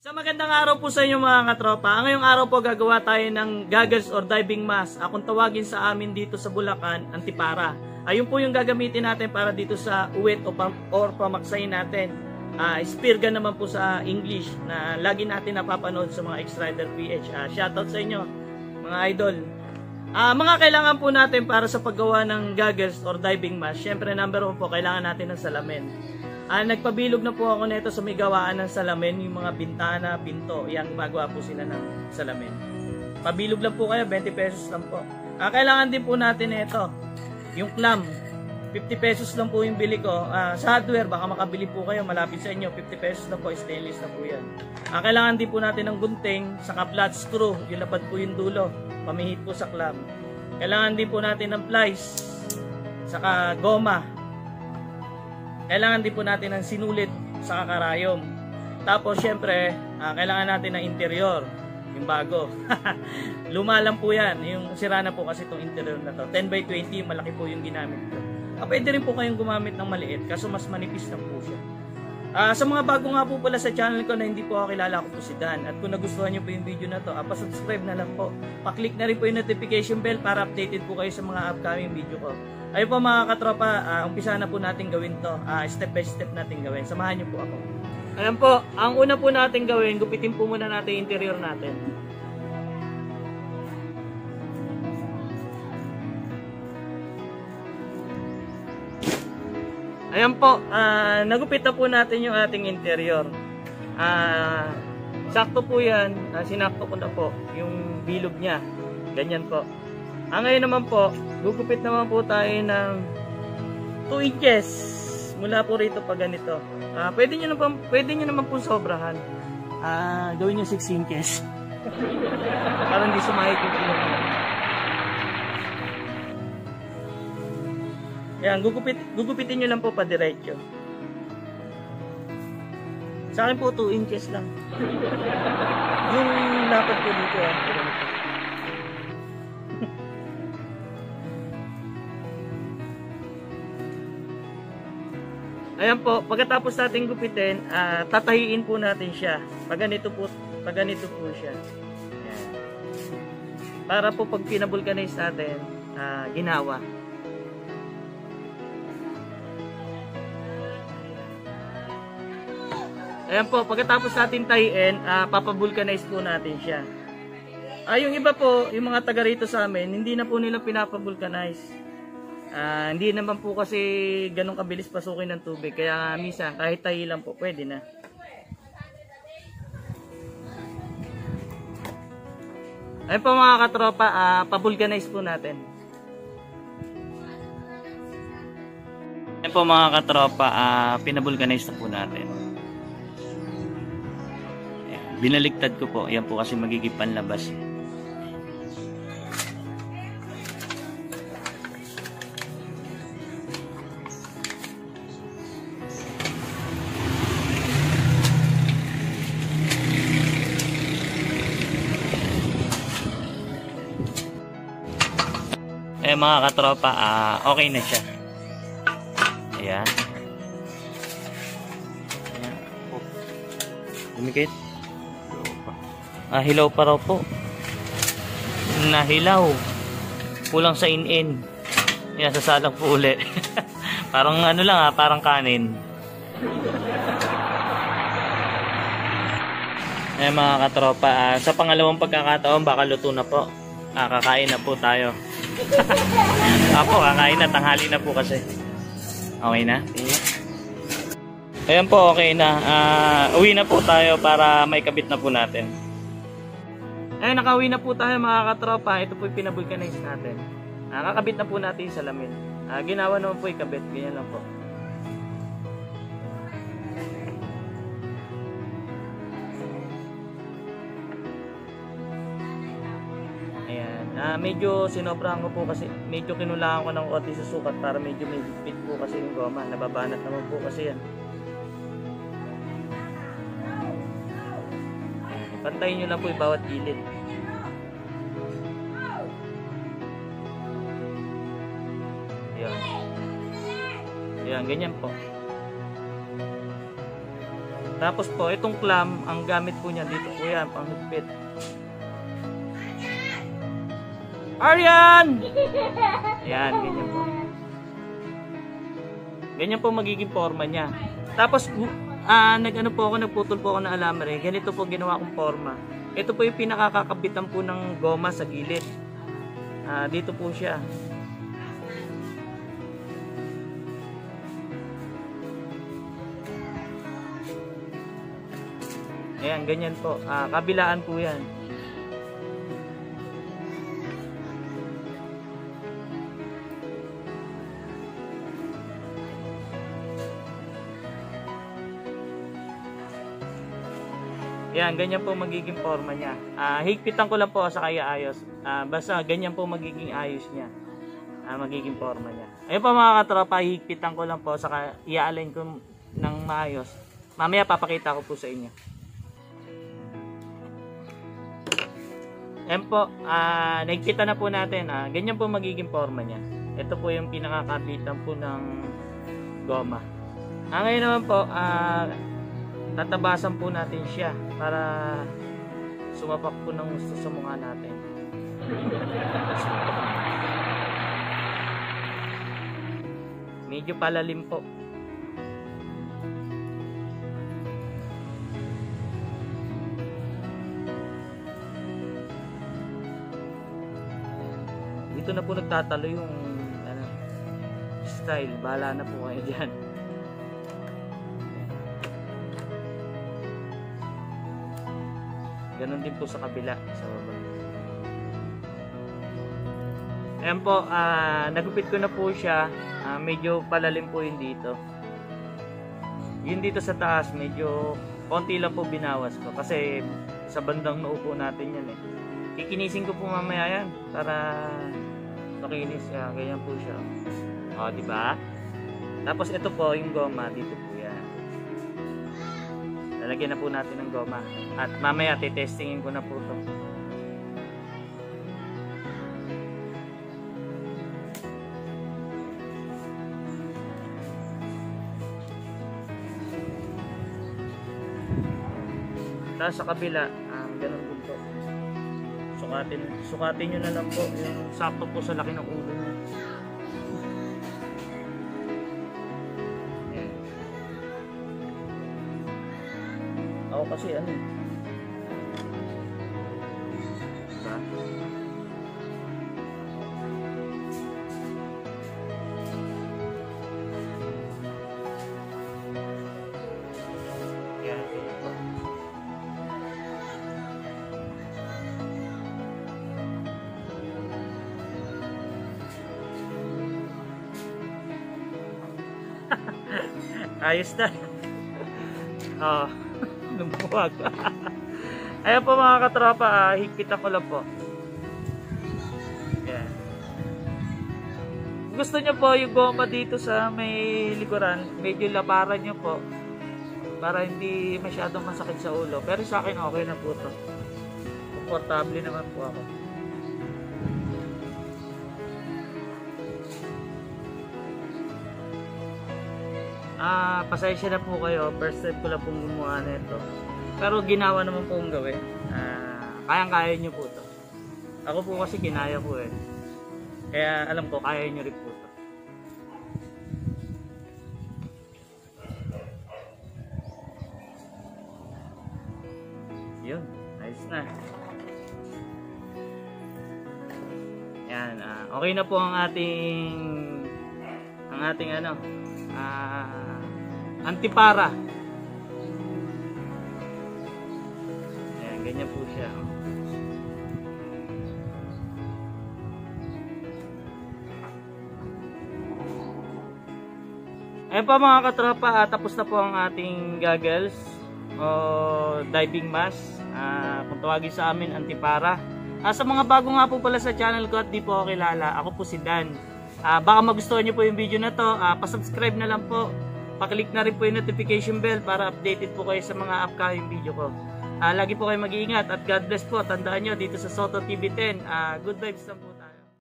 Sa magandang araw po sa inyo mga katropa. Ngayong araw po gagawa tayo ng goggles or diving mask. Kung tawagin sa amin dito sa Bulacan, antipara. Ayun po yung gagamitin natin para dito sa uwit or pamaksay natin. Spear gun naman po sa English na lagi natin napapanood sa mga X-Rider PH. Shoutout sa inyo mga idol. Mga kailangan po natin para sa paggawa ng goggles or diving mask. Syempre number 1 po, kailangan natin ng salamin. Nagpabilog na po ako nito sa may gawaan ng salamin, yung mga bintana, pinto. Yan, gumagawa po sila ng salamin. Pabilog lang po kayo, 20 pesos lang po. Kailangan din po natin ito, yung clamp. 50 pesos lang po yung bili ko. Sa hardware, baka makabili po kayo, malapit sa inyo. 50 pesos na po, stainless na po yan. Kailangan din po natin ng gunting, saka flat screw, yung lapad po yung dulo, pamihit po sa clamp. Kailangan din po natin ng plies, saka goma. Kailangan din po natin ng sinulit sa karayom. Tapos syempre, kailangan natin ng interior, yung bago. Luma lang po yan, yung sira na po kasi itong interior na to. 10x20, malaki po yung ginamit ko. Pwede rin po kayong gumamit ng maliit, kaso mas manipis lang po siya. Sa mga bago nga po pala sa channel ko na hindi po ako kilala, ako po si Dan. At kung nagustuhan nyo po yung video na to, pa-subscribe na lang po. Pa-click na rin po yung notification bell para updated po kayo sa mga upcoming video ko. Ayun po mga katropa, umpisa na po natin gawin to. Step by step natin gawin. Samahan nyo po ako. Ayan po, ang una po natin gawin, gupitin po muna natin yung interior natin. Ayan po, nagupit na po natin yung ating interior. Sakto po yan, sinakto ko na po yung bilog niya. Ganyan po. Ngayon naman po, gugupit naman po tayo ng 2 inches mula po rito pa ganito. Pwede nyo naman po sobrahan. Gawin nyo 6 inches. Para hindi sumahit yung ilong nyo. Ayan, gugupitin nyo lang po pa diretso. Sa akin po 2 inches lang. Yung lapad po dito. Ayan po, pagkatapos natin gupitin, tatahiin po natin siya. Pag ganito po siya. Ayan. Para po pag pinabulkanize natin, ginawa. Ayan po, pagkatapos natin tahiin, papabulkanize po natin siya. Yung iba po, yung mga taga rito sa amin, hindi na po nila pinapabulkanize. Hindi naman po kasi ganun kabilis pasukin ng tubig, kaya minsan kahit tahi lang po pwede na. Ayun po mga katropa, pabulkanize po natin. Ayun po mga katropa, pinabulkanize na po natin. Ayan, binaliktad ko po, yan po kasi magiging panlabas. Mga katropa, okay na siya. Ayan. Ayan. Dumikit. Hilaw pa raw po. Nahilaw. Kulang sa in-in. Ayan, sasalang po uli. Parang ano lang parang kanin. Ayan mga katropa, sa pangalawang pagkakataon baka luto na po. Kakain na po tayo. Apo, kakain na, tanghali na po kasi. Okay na? Ayan po, okay na. Uwi na po tayo para may kabit na po natin. Ayan, nakauwi na po tayo mga katropa. Ito po yung pinabulkanize natin. Kakabit na po natin yung salamin. Ginawa naman po yung kabit. Ganyan lang po. Medyo sinobrahan ko po kasi medyo kinulangan ko ng konti sa sukat para medyo may higpit po kasi yung goma. Nababanat naman po kasi yan. Pantayin nyo lang po yung bawat gilid. Ayan. Ayan, ganyan po. Tapos po, itong clamp, ang gamit po niya dito po yan, panghigpit. Aryan! Yan, ganyan po. Ganyan po magiging forma niya. Tapos, nagputol po ako ng alambre. Ganito po ginawa kong forma. Ito po yung pinakakakabitan po ng goma sa gilid. Dito po siya. Ayan, ganyan po. Kabilaan po yan. Ayan, ganyan po magiging forma niya. Higpitan ko lang po sa kaya ayos. Basta ganyan po magiging ayos niya. Magiging forma niya. Ayun po mga katropa, higpitan ko lang po saka i-align ko ng maayos. Mamaya papakita ko po sa inyo. Ayan po, nahigpitan na po natin. Ganyan po magiging forma niya. Ito po yung pinakakabitan po ng goma. Ngayon naman po, tatabasan po natin siya para sumapak po ng gusto sa mukha natin. Medyo palalim po. Dito na po nagtatalo yung style. Bahala na po kayo dyan. Ganon din po sa kabila, sa baba. Ayan po, nagupit ko na po siya. Medyo palalim po yun dito. Yun dito sa taas, medyo konti lang po binawas ko. Kasi sa bandang noo po natin yan eh. Kikinisin ko po mamaya yan para makinis. Ganyan po siya. O, diba? Tapos ito po, yung goma, dito po yan. Lalagyan na po natin ng goma. At mamaya titestingin ko na po ito. Tapos sa kabila, ganun din po. Sukatin nyo na lang po. Yung sakto po sa laki ng ulo nyo. Ako kasi ano diba? Yan, ito. Ayos na. Lumuwag. Ayan po mga katropa, higpitan ko lang po. Yan. Gusto nyo po yung goma dito sa may likuran, medyo labaran nyo po para hindi masyadong masakit sa ulo. Pero sa akin okay na po to. Komportable naman po ako. Pasensya na po kayo, first time ko lang pong gumawa na ito. Pero ginawa naman po kong gawin. Kayang-kaya nyo po ito. Ako po kasi ginaya ko eh. Kaya alam ko, kaya nyo rin po ito. Yun, ayos na. Yan, okay na po ang ating antipara. Ayan, ganyan po siya. Ayan pa mga katropa, tapos na po ang ating goggles o diving mask. Kung tawagin sa amin, antipara. Sa mga bago nga po pala sa channel ko at di po ako kilala, ako po si Dan. Baka magustuhan nyo po yung video na to, pasubscribe na lang po. Paklik na rin po yung notification bell para updated po kayo sa mga upcoming video ko. Lagi po kayo mag-iingat at God bless po. Tandaan nyo dito sa Soto TV 10. Good vibes lang po.